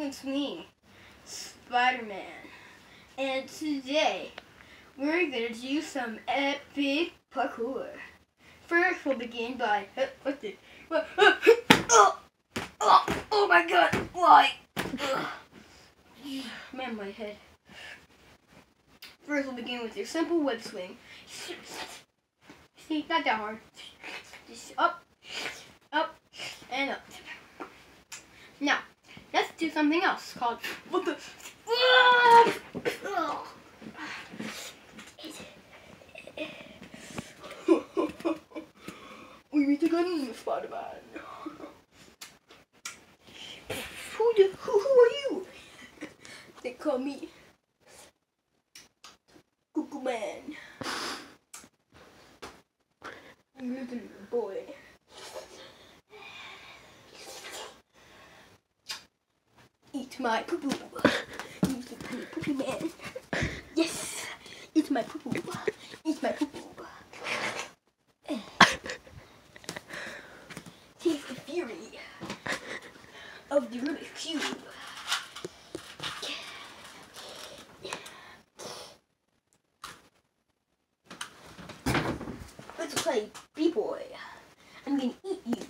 It's me, Spider-Man. And today, we're gonna do some epic parkour. First, we'll begin by... Oh my god, why? Man, my head. First, we'll begin with your simple web swing. See, not that hard. Just up, up, and up. Now, let's do something else called... What the... We need to go to Spider-Man. Who are you? They call me Cuckoo Man. Little boy. Eat my poo-poo. Eat my poo-poo man. Yes! Eat my poo-poo. Eat my poo-poo. Taste the fury of the Rubik's Cube. Let's play B-Boy. I'm gonna eat you.